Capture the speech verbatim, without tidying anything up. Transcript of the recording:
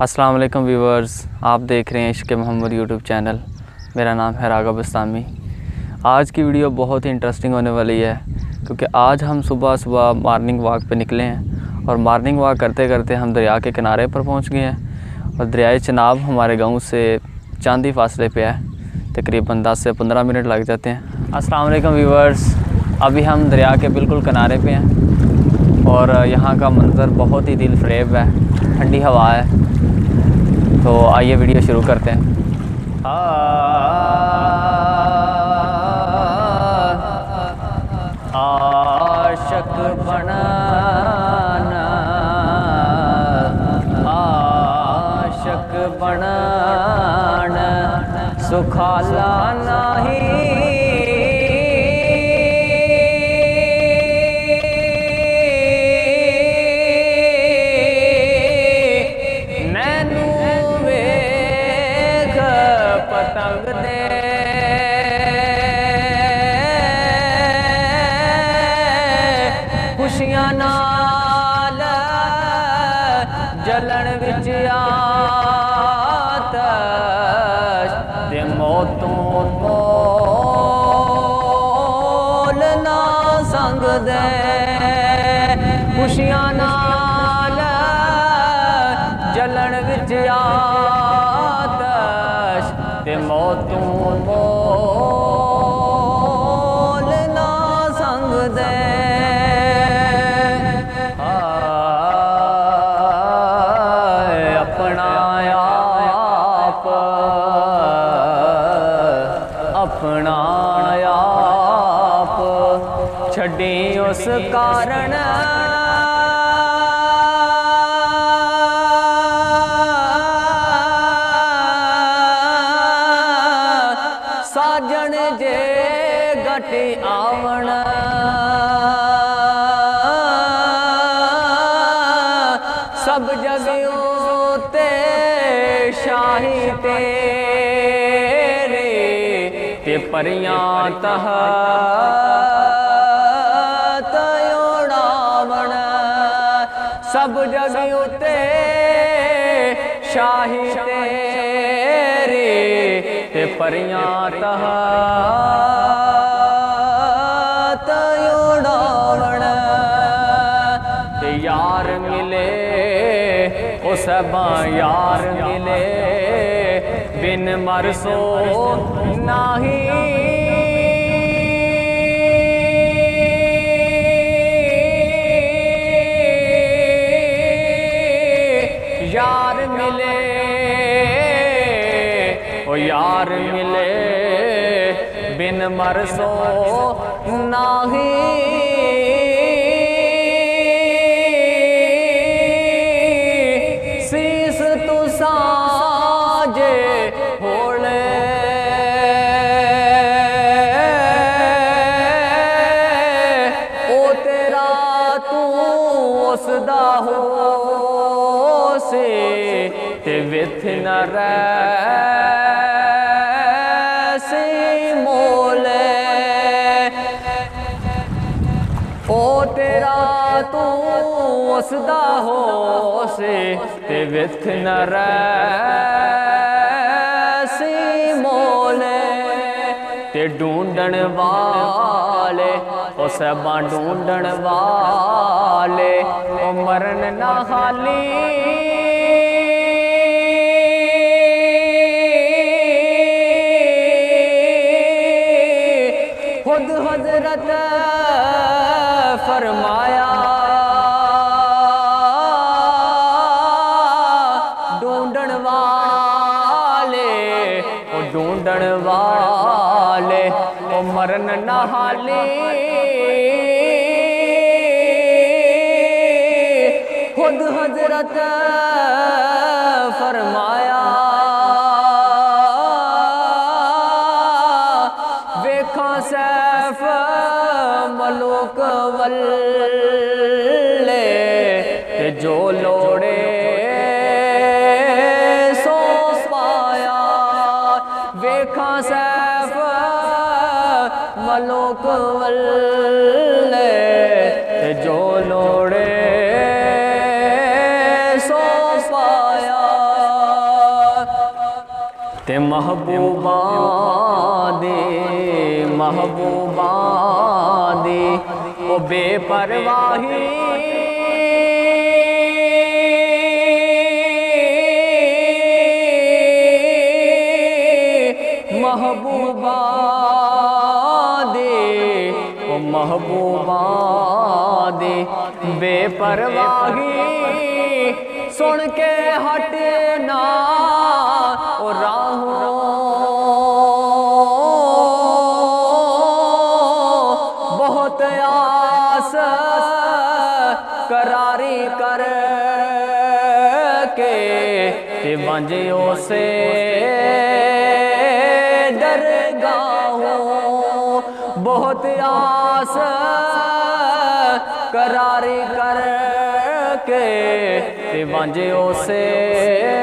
अस्सलाम वालेकुम व्यूवर्स, आप देख रहे हैं इश्क़ मोहम्मद यूट्यूब चैनल। मेरा नाम है राघव बस्तामी। आज की वीडियो बहुत ही इंटरेस्टिंग होने वाली है क्योंकि आज हम सुबह सुबह मॉर्निंग वॉक पे निकले हैं और मॉर्निंग वॉक करते करते हम दरिया के किनारे पर पहुंच गए हैं। और दरियाए चनाब हमारे गांव से चांदी फासले पे है, तकरीबन दस से पंद्रह मिनट लग जाते हैं। अस्सलाम वालेकुम व्यूवर्स, अभी हम दरिया के बिल्कुल किनारे पे हैं और यहाँ का मंज़र बहुत ही दिल फरेब है, ठंडी हवा है। तो आइए वीडियो शुरू करते हैं। आशिक बनाना, आशिक बनाना सुखाला नहीं, पतंग दे खुशियां नाल जलन विच आतश ते मौतों मोल ना संग दे, खुशियां नाल जलन विच ते मौतों मोल ना संग दे। अपना आप अपना आप छड़ी उस कारण साजन जे घटी आवण, सब जगहों ते शाही तेरे ते परियां तहत उड़ावण, सब जगहों ते शाही तेरे ते परियां तहत उड़ावण, ते यार मिले ओ सबा यार मिले बिन मरसो नाही, यार मिले ओ यार मिले बिन मरसो नाही, सीस तू साजे होले ओ तेरा तू उसदा हो से ते विथ न रैसी मोले, ओ तेरा तू उसदा हो से ते विथ न रैसी मोले, ते ढूंढण वाले ओ सबा ढूंढण वाले ओ मरन ना खाली, खुद हजरत फरमाया ढूंढण वाले ओ ढूंढण वाले ओ मरन ना हाली, खुद हजरत फरमाया वेखा सैफ मलूक वल्ले ते जो लोड़े सो पाया, वेखा सैफ मलूक वल्ले ते जो लोड़े सो पाया। ते महबूबा दे महबूबा दे ओ बेपरवाही महबूबा दे ओ महबूबा दे बेपरवाही सुन के हटना ओ राहों बहुत आस करारी कर के ते बंजियों से बहुत आस करारी कर के ते वांझे से